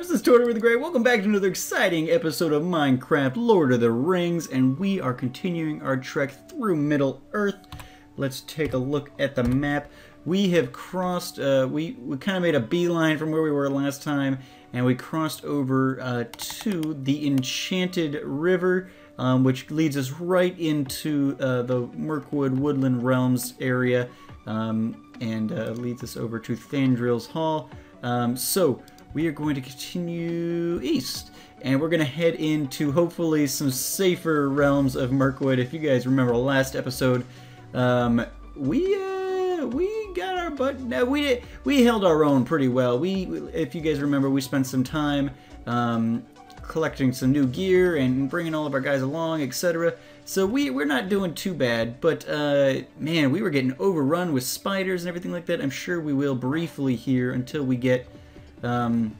this is Tortoise with the Gray. Welcome back to another exciting episode of Minecraft Lord of the Rings, and we are continuing our trek through Middle Earth. Let's take a look at the map. We have crossed, we kind of made a beeline from where we were last time, and we crossed over to the Enchanted River, which leads us right into the Mirkwood Woodland Realms area, and leads us over to Thandril's Hall. So we are going to continue east, and we're going to head into hopefully some safer realms of Mirkwood. If you guys remember last episode, we got our butt. No, we held our own pretty well. If you guys remember, we spent some time collecting some new gear and bringing all of our guys along, etc. So we're not doing too bad, but man, we were getting overrun with spiders and everything like that. I'm sure we will briefly here until we get out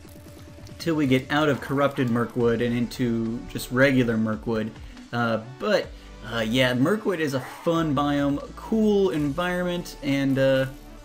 of corrupted Mirkwood and into just regular Mirkwood. Yeah, Mirkwood is a fun biome, cool environment, and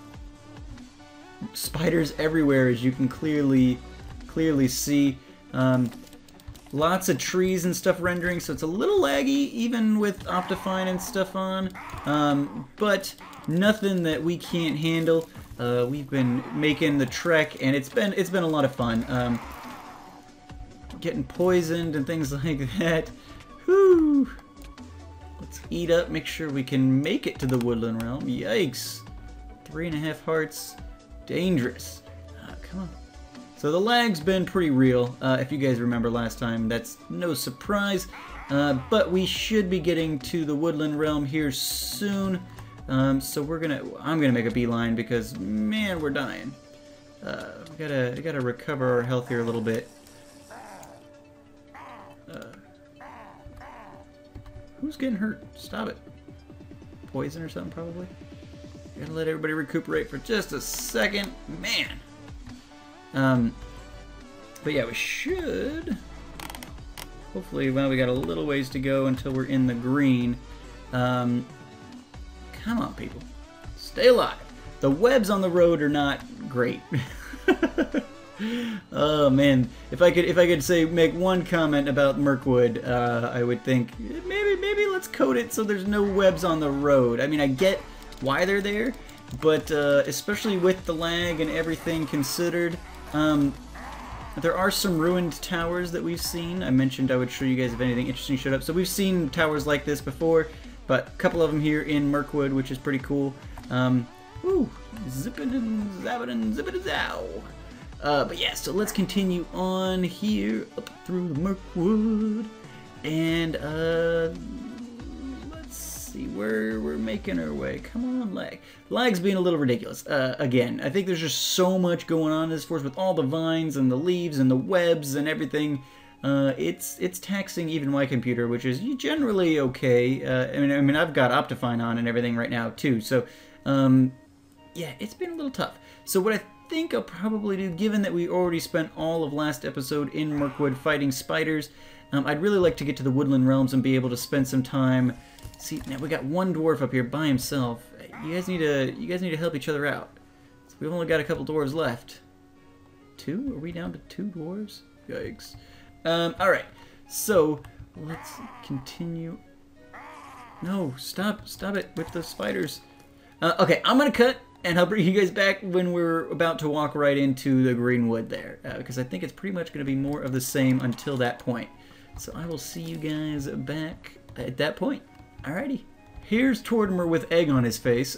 spiders everywhere, as you can clearly see. Lots of trees and stuff rendering, so it's a little laggy, even with Optifine and stuff on. But nothing that we can't handle. We've been making the trek, and it's been a lot of fun. Getting poisoned and things like that. Whew. Let's eat up, make sure we can make it to the Woodland Realm. Yikes. 3.5 hearts. Dangerous. Come on. So the lag's been pretty real, if you guys remember last time. That's no surprise. But we should be getting to the Woodland Realm here soon. So I'm gonna make a beeline because, man, we're dying. We gotta recover our health here a little bit. Who's getting hurt? Stop it. Poison or something, probably. Gotta let everybody recuperate for just a second. Man. But yeah, we should. Hopefully, well, we got a little ways to go until we're in the green. Come on, people. Stay alive. The webs on the road are not great. Oh man, if I could make one comment about Mirkwood, I would think maybe let's code it so there's no webs on the road. I mean, I get why they're there, but especially with the lag and everything considered, there are some ruined towers that we've seen. I mentioned I would show you guys if anything interesting showed up. So we've seen towers like this before, but a couple of them here in Mirkwood, which is pretty cool. Woo! Zippin' and zabbin' and zippin' and zow! But yeah, so let's continue on here up through the Mirkwood, and let's see where we're making our way. Come on, lag. Lag's being a little ridiculous. Again, I think there's just so much going on in this forest with all the vines and the leaves and the webs and everything. It's taxing even my computer, which is generally okay. I mean, I've got Optifine on and everything right now too, so yeah, it's been a little tough. So what I think I'll probably do, given that we already spent all of last episode in Mirkwood fighting spiders, I'd really like to get to the Woodland Realms and be able to spend some time. See, now we got one dwarf up here by himself. You guys need to help each other out. So we've only got a couple dwarves left. 2? Are we down to 2 dwarves? Yikes. All right. So let's continue. No, stop it with the spiders. Okay, I'm gonna cut, and I'll bring you guys back when we're about to walk right into the Greenwood there, because I think it's pretty much going to be more of the same until that point. So I will see you guys back at that point. Alrighty. Here's Tortimer with egg on his face.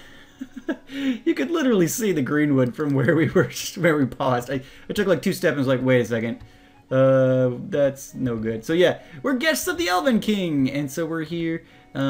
You could literally see the Greenwood from where we paused. I took like 2 steps and was like, wait a second. That's no good. So yeah, we're guests of the Elven King, and so we're here.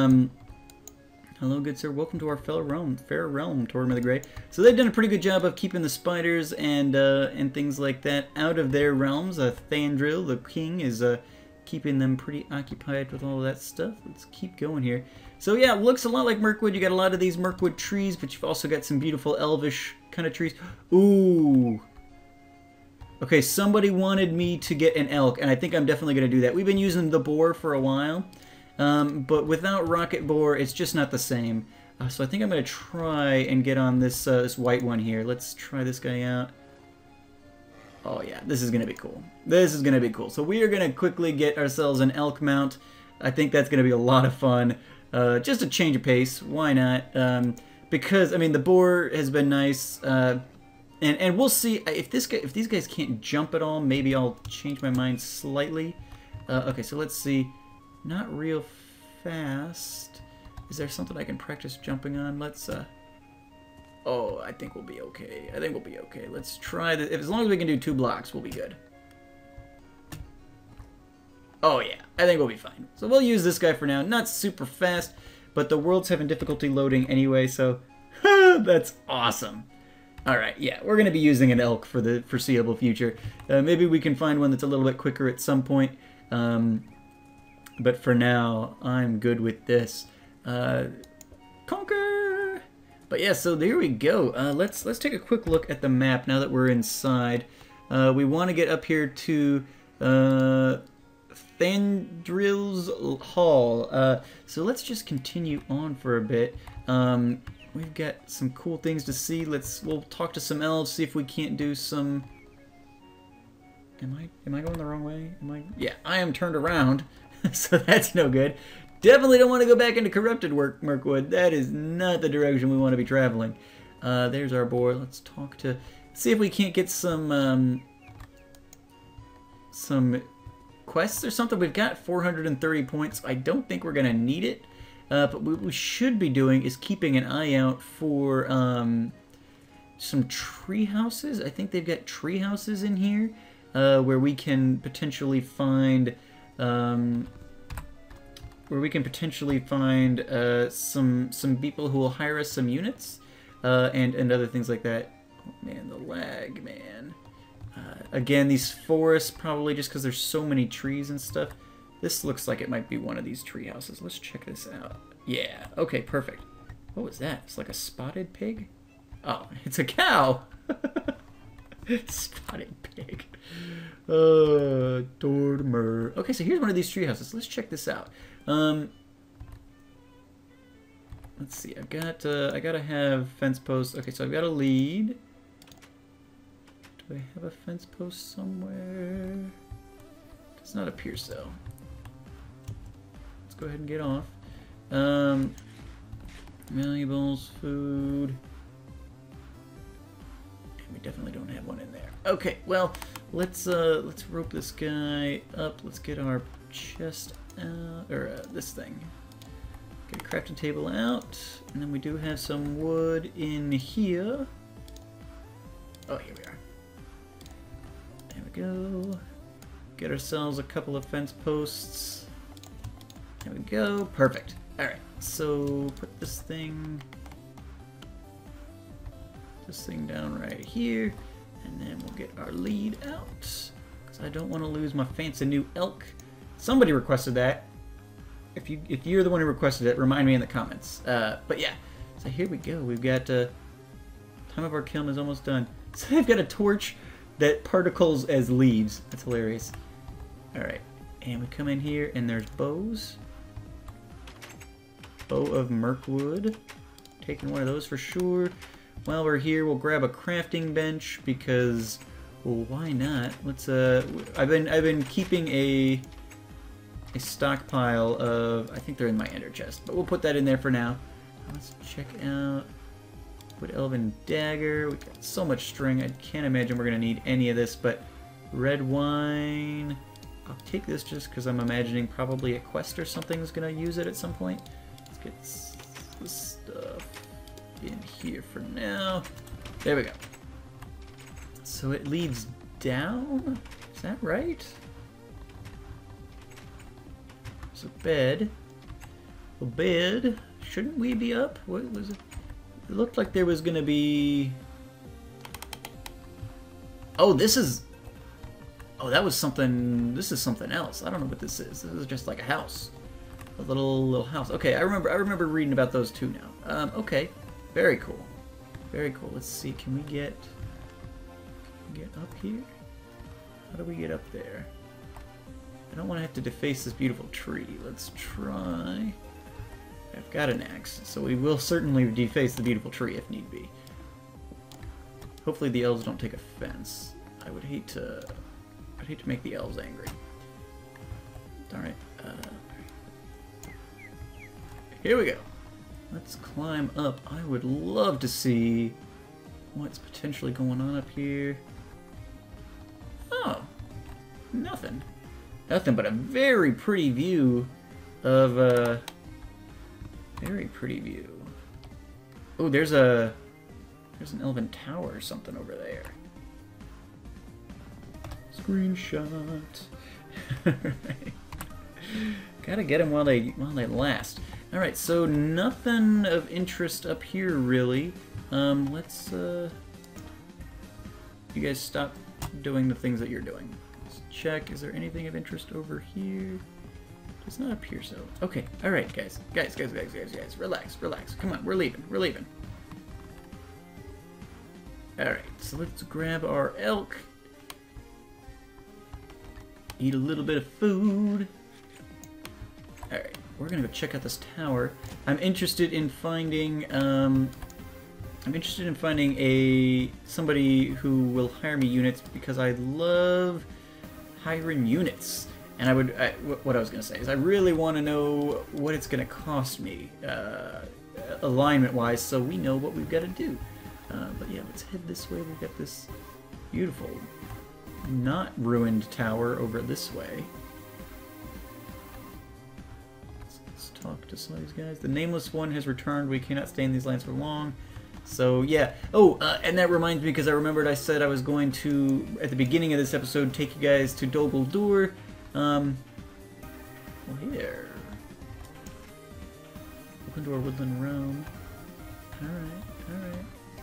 Hello, good sir. Welcome to our fair realm, Tortimer the Grey. So they've done a pretty good job of keeping the spiders and things like that out of their realms. Thandril, the king, is keeping them pretty occupied with all of that stuff. Let's keep going here. So yeah, it looks a lot like Mirkwood. You got a lot of these Mirkwood trees, but you've also got some beautiful elvish kind of trees. Ooh. Okay, somebody wanted me to get an elk, and I think I'm definitely going to do that. We've been using the boar for a while. But without rocket boar, it's just not the same. So I think I'm going to try and get on this this white one here. Let's try this guy out. Oh yeah, this is going to be cool. This is going to be cool. So we are going to quickly get ourselves an elk mount. I think that's going to be a lot of fun. Just a change of pace. Why not? Because, I mean, the boar has been nice. And we'll see. If these guys can't jump at all, maybe I'll change my mind slightly. Okay, so let's see. Not real fast. Is there something I can practice jumping on? Let's... Oh, I think we'll be okay. I think we'll be okay. Let's try this. As long as we can do 2 blocks, we'll be good. Oh, yeah. I think we'll be fine. So we'll use this guy for now. Not super fast, but the world's having difficulty loading anyway, so that's awesome. All right, yeah, we're going to be using an elk for the foreseeable future. Maybe we can find one that's a little bit quicker at some point. But for now, I'm good with this. Conquer! But yeah, so there we go. Let's take a quick look at the map now that we're inside. We want to get up here to Thandril's Hall. So let's just continue on for a bit. We've got some cool things to see. We'll talk to some elves, see if we can't do some... Am I going the wrong way? Yeah, I am turned around, so that's no good. Definitely don't want to go back into corrupted Mirkwood. That is not the direction we want to be traveling. There's our boar. Let's see if we can't get some quests or something. We've got 430 points. I don't think we're going to need it. But what we should be doing is keeping an eye out for some tree houses. I think they've got tree houses in here where we can potentially find... some people who will hire us some units, and other things like that. Oh man, the lag, man. Again, these forests, probably just because there's so many trees and stuff. This looks like it might be one of these tree houses. Let's check this out. Yeah, okay, perfect. What was that? It's like a spotted pig? Oh, it's a cow! Spotted pig. Dormer. Okay, so here's one of these tree houses. Let's check this out. Let's see. I gotta have fence posts. Okay, so I've got a lead. Do I have a fence post somewhere? Does not appear so. Let's go ahead and get off. Valuables, food. And we definitely don't have one in there. Okay, well, let's rope this guy up. Let's get our chest out, or this thing. Get a crafting table out, and then we do have some wood in here. Oh, here we are. There we go. Get ourselves a couple of fence posts. There we go. Perfect. Alright, so put this thing down right here, and then we'll get our lead out, because I don't want to lose my fancy new elk. Somebody requested that. If you're the one who requested it, remind me in the comments. But yeah, so here we go. We've got time of our kiln is almost done. So I've got a torch that particles as leaves. That's hilarious. All right, and we come in here, and there's bows. Bow of Mirkwood. Taking one of those for sure. While we're here, we'll grab a crafting bench because, well, why not? Let's. I've been keeping a stockpile of. I think they're in my ender chest, but we'll put that in there for now. Let's check out. Put elven dagger. We've got so much string. I can't imagine we're gonna need any of this, but red wine. I'll take this just because I'm imagining probably a quest or something is gonna use it at some point. Let's get this stuff in here for now. There we go. So it leads down? Is that right? There's a bed. A bed. Shouldn't we be up? What was it? It looked like there was gonna be... Oh, this is... Oh, that was something... This is something else. I don't know what this is. This is just like a house. A little house. Okay, I remember reading about those too now. Okay. Very cool. Very cool. Let's see. Can we get up here? How do we get up there? I don't want to have to deface this beautiful tree. Let's try. I've got an axe, so we will certainly deface the beautiful tree if need be. Hopefully the elves don't take offense. I would hate to... I'd hate to make the elves angry. Alright. Here we go. Let's climb up. I would love to see what's potentially going on up here. Oh. Nothing. Nothing but a very pretty view of, very pretty view. Oh, there's an elven tower or something over there. Screenshot. Alright. Gotta get them while they last. Alright, so nothing of interest up here really. Let's you guys stop doing the things that you're doing. Let's check, is there anything of interest over here? It's not up here, so okay. Alright, guys. Guys, relax. Come on, we're leaving. Alright, so let's grab our elk. Eat a little bit of food. Alright, we're gonna go check out this tower. I'm interested in finding somebody who will hire me units because I love hiring units. And what I was gonna say is I really want to know what it's gonna cost me, alignment-wise, so we know what we've got to do. But yeah, let's head this way. We've got this beautiful, not ruined tower over this way. Let's talk to some of these guys. The Nameless One has returned. We cannot stay in these lands for long. So yeah. Oh, and that reminds me, because I remembered I said I was going to, at the beginning of this episode, take you guys to Dol Guldur. Well, here. Welcome to our woodland realm. Alright.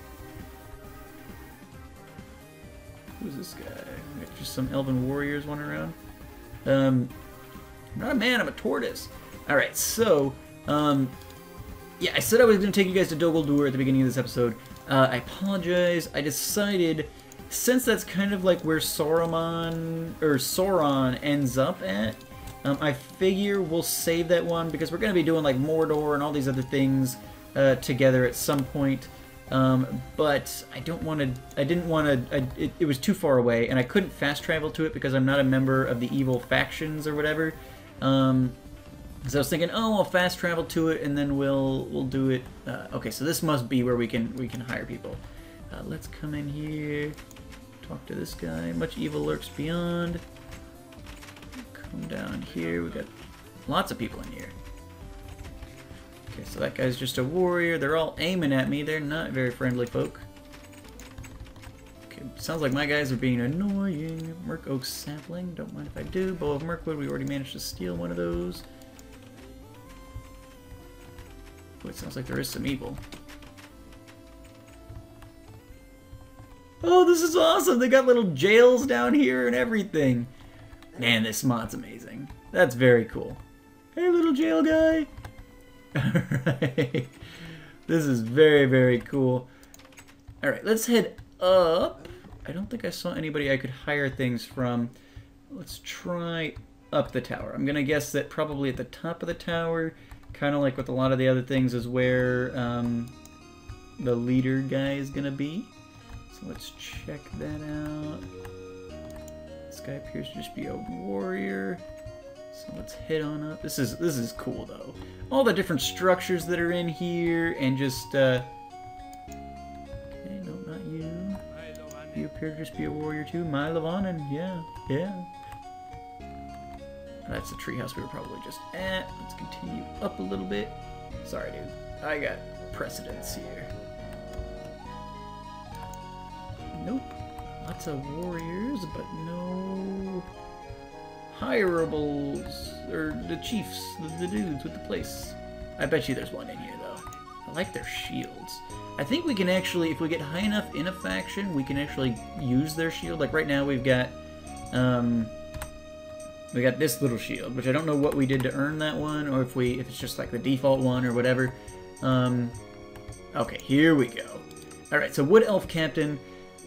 Who's this guy? Got just some elven warriors wandering around. I'm not a man, I'm a tortoise. Alright, so, yeah, I said I was going to take you guys to Dol Guldur at the beginning of this episode. I apologize. I decided, since that's kind of like where Sauron ends up at, I figure we'll save that one because we're going to be doing like Mordor and all these other things together at some point. But I didn't want to, it was too far away, and I couldn't fast travel to it because I'm not a member of the evil factions or whatever. So I was thinking, oh, I'll fast travel to it, and then we'll do it. Okay, so this must be where we can hire people. Let's come in here, talk to this guy. Much evil lurks beyond. Come down here. We got lots of people in here. Okay, so that guy's just a warrior. They're all aiming at me. They're not very friendly folk. Okay, sounds like my guys are being annoying. Merc Oak Sapling. Don't mind if I do. Bow of Mirkwood. We already managed to steal one of those. Oh, it sounds like there is some evil. Oh, this is awesome! They got little jails down here and everything. Man, this mod's amazing. That's very cool. Hey, little jail guy! Alright. This is very, very cool. Alright, let's head up. I don't think I saw anybody I could hire things from. Let's try up the tower. I'm gonna guess that probably at the top of the tower, kind of like with a lot of the other things, is where the leader guy is gonna be. So let's check that out. This guy appears to just be a warrior. So let's head on up. This is cool though. All the different structures that are in here, and just okay, no, not you. You appear to just be a warrior too. My Lavanan, yeah. That's the treehouse we were probably just at. Let's continue up a little bit. Sorry, dude. I got precedence here. Nope. Lots of warriors, but no hireables, or the chiefs, the dudes with the place. I bet you there's one in here, though. I like their shields. I think we can actually, if we get high enough in a faction, we can actually use their shield. Like right now we've got this little shield, which I don't know what we did to earn that one, or if it's just like the default one or whatever. Okay, here we go. Alright, so Wood Elf Captain.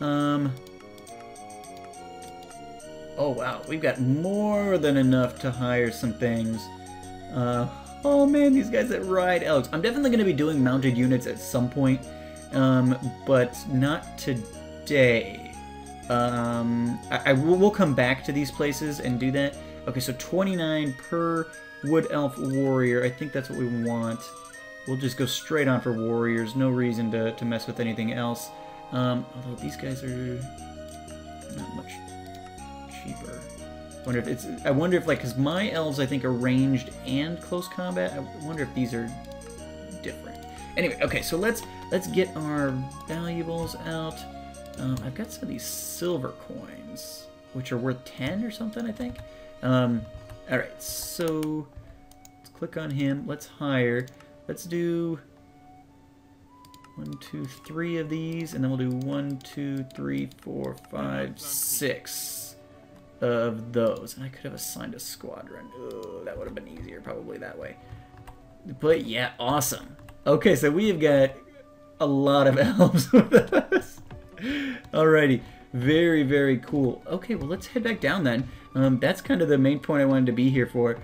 Oh wow, we've got more than enough to hire some things. Oh man, these guys that ride elks. I'm definitely going to be doing mounted units at some point, but not today. We'll come back to these places and do that. Okay, so 29 per wood elf warrior. I think that's what we want. We'll just go straight on for warriors. No reason to mess with anything else. Although these guys are not much cheaper. I wonder if like, because my elves I think are ranged and close combat. I wonder if these are different. Anyway, okay, so let's get our valuables out. I've got some of these silver coins, which are worth 10 or something, I think. Alright, so let's click on him. Let's hire. Let's do 1, 2, 3 of these, and then we'll do 1, 2, 3, 4, 5, 6 of those. And I could have assigned a squadron. Oh, that would have been easier probably that way. But yeah, awesome. Okay, so we have got a lot of elves with us. Alrighty, very, very cool. Okay, well, let's head back down then. That's kind of the main point I wanted to be here for.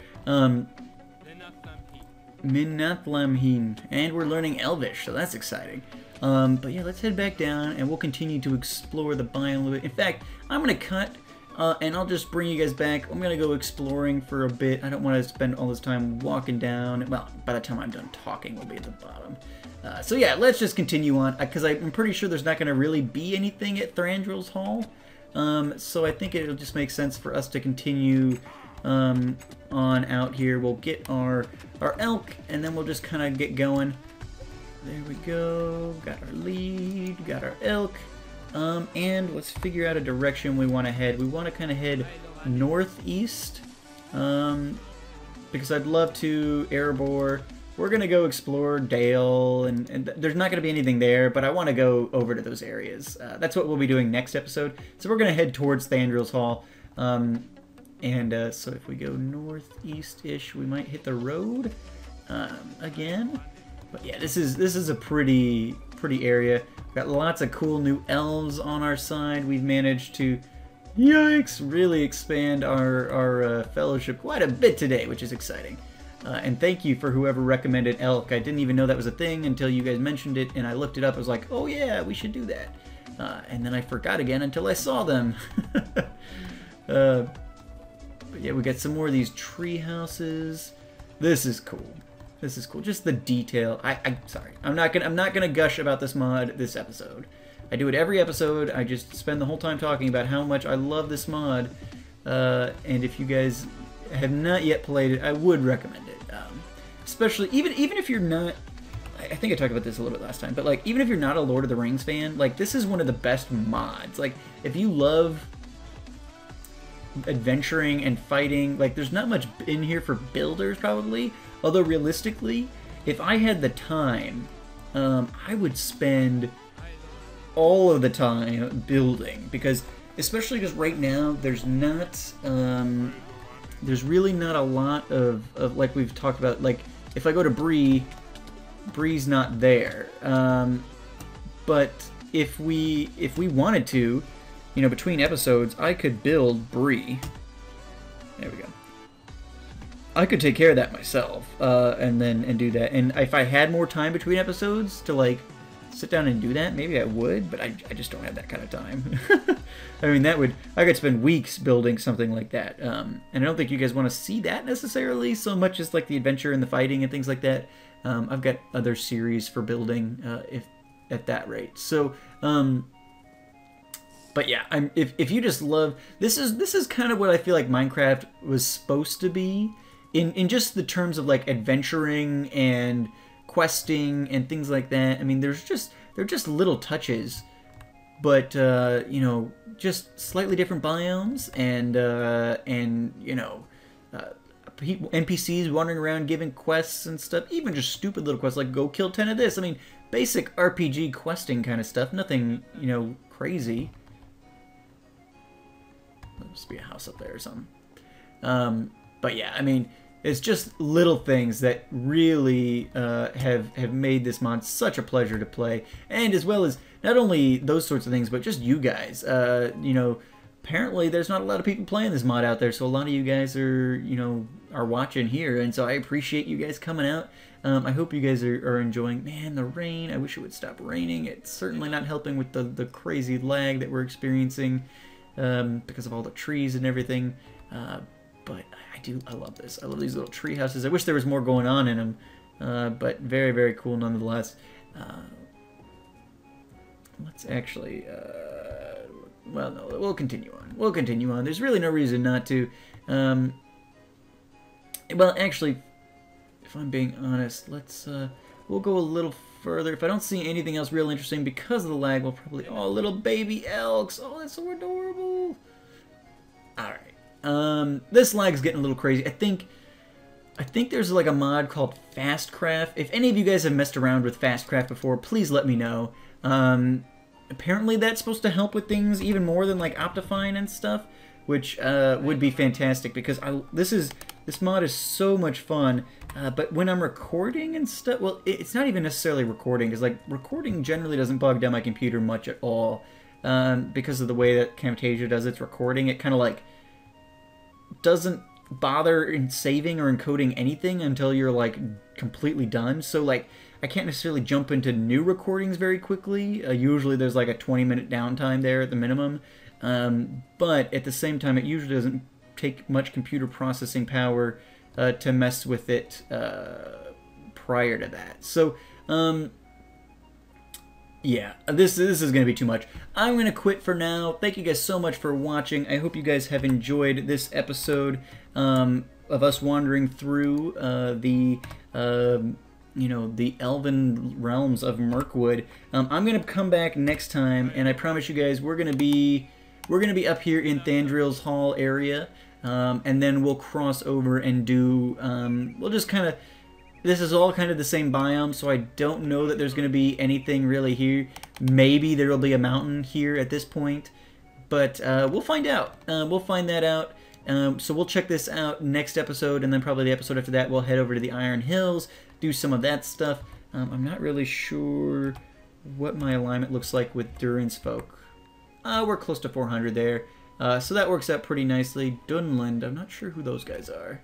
Minnathlamheen, and we're learning Elvish, so that's exciting. But yeah, let's head back down, and we'll continue to explore the biome a little bit. In fact, I'm going to cut, and I'll just bring you guys back. I'm going to go exploring for a bit. I don't want to spend all this time walking down. Well, by the time I'm done talking, we'll be at the bottom. So yeah, let's just continue on, because I'm pretty sure there's not going to really be anything at Thranduil's Hall. So I think it'll just make sense for us to continue on out here. We'll get our elk, and then we'll just kind of get going. There we go. Got our lead, got our elk. And let's figure out a direction we want to head. We want to kind of head northeast, because I'd love to Erebor. We're going to go explore Dale, and there's not going to be anything there, but I want to go over to those areas. That's what we'll be doing next episode. So we're going to head towards Thranduil's Hall. So if we go northeast-ish, we might hit the road again. But yeah, this is a pretty area. We've got lots of cool new elves on our side. We've managed to, yikes, really expand our fellowship quite a bit today, which is exciting. And thank you for whoever recommended elk. I didn't even know that was a thing until you guys mentioned it, and I looked it up. I was like, oh yeah, we should do that. And then I forgot again until I saw them. But yeah, we got some more of these tree houses. This is cool. This is cool. Just the detail. Sorry. I'm not gonna gush about this mod this episode. I do it every episode. I just spend the whole time talking about how much I love this mod. And if you guys have not yet played it, I would recommend it. Especially even if you're not. I think I talked about this a little bit last time, but like even if you're not a Lord of the Rings fan, like this is one of the best mods. Like if you love adventuring and fighting, like there's not much in here for builders probably, although realistically if I had the time, I would spend all of the time building, because especially because right now there's really not a lot of like we've talked about, like if I go to Bree's not there, but if we wanted to, you know, between episodes, I could build Bree. There we go. I could take care of that myself, and do that. And if I had more time between episodes to like sit down and do that, maybe I would. But I just don't have that kind of time. I mean, I could spend weeks building something like that. And I don't think you guys want to see that necessarily so much as like the adventure and the fighting and things like that. I've got other series for building if at that rate. So. But yeah, if you just love this is kind of what I feel like Minecraft was supposed to be in just the terms of like adventuring and questing and things like that. I mean, they're just little touches, but you know, just slightly different biomes and you know, NPCs wandering around giving quests and stuff. Even just stupid little quests like go kill 10 of this. I mean, basic RPG questing kind of stuff. Nothing, you know, crazy. There must be a house up there or something. But yeah, I mean, it's just little things that really have made this mod such a pleasure to play, and as well as not only those sorts of things, but just you guys. You know, apparently there's not a lot of people playing this mod out there, so a lot of you guys are, you know, are watching here, and so I appreciate you guys coming out. I hope you guys are enjoying. Man, the rain, I wish it would stop raining. It's certainly not helping with the crazy lag that we're experiencing because of all the trees and everything. But I love this. I love these little tree houses. I wish there was more going on in them, but very, very cool nonetheless. Let's actually, well, no, we'll continue on. We'll continue on. There's really no reason not to. Well, actually, if I'm being honest, let's, we'll go a little further. If I don't see anything else real interesting because of the lag, we'll probably, oh, little baby elks. Oh, that's so adorable. Alright. This lag's getting a little crazy. I think there's like a mod called Fastcraft. If any of you guys have messed around with Fastcraft before, please let me know. Apparently that's supposed to help with things even more than like Optifine and stuff, which would be fantastic because this mod is so much fun. But when I'm recording and stuff, well, it's not even necessarily recording, because like recording generally doesn't bog down my computer much at all, because of the way that Camtasia does its recording. It kind of like doesn't bother in saving or encoding anything until you're like completely done. So like I can't necessarily jump into new recordings very quickly. Usually there's like a 20-minute downtime there at the minimum. But at the same time, it usually doesn't take much computer processing power to mess with it prior to that. So, yeah, this is going to be too much. I'm going to quit for now. Thank you guys so much for watching. I hope you guys have enjoyed this episode of us wandering through you know, the elven realms of Mirkwood. I'm going to come back next time, and I promise you guys we're going to be up here in Thandril's Hall area, and then we'll cross over and do, we'll just kind of, this is all kind of the same biome, so I don't know that there's going to be anything really here. Maybe there will be a mountain here at this point, but we'll find out. We'll find that out. So we'll check this out next episode, and then probably the episode after that we'll head over to the Iron Hills, do some of that stuff. I'm not really sure what my alignment looks like with Durin's folk. We're close to 400 there, so that works out pretty nicely. Dunland, I'm not sure who those guys are.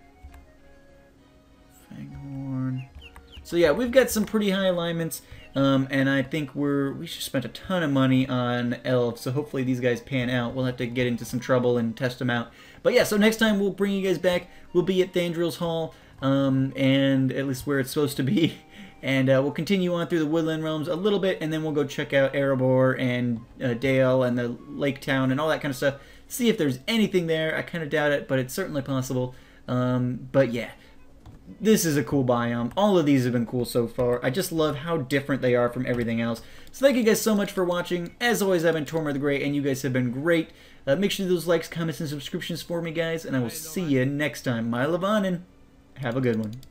Fanghorn. So yeah, we've got some pretty high alignments, and I think we just spent a ton of money on elves, so hopefully these guys pan out. We'll have to get into some trouble and test them out. But yeah, so next time we'll bring you guys back. We'll be at Thandril's Hall, and at least where it's supposed to be. And we'll continue on through the Woodland Realms a little bit, and then we'll go check out Erebor and Dale and the Lake Town and all that kind of stuff. See if there's anything there. I kind of doubt it, but it's certainly possible. But yeah, this is a cool biome. All of these have been cool so far. I just love how different they are from everything else. So thank you guys so much for watching. As always, I've been Tormer the Great, and you guys have been great. Make sure to do those likes, comments, and subscriptions for me, guys, and I will see you next time. My Lavanin. Have a good one.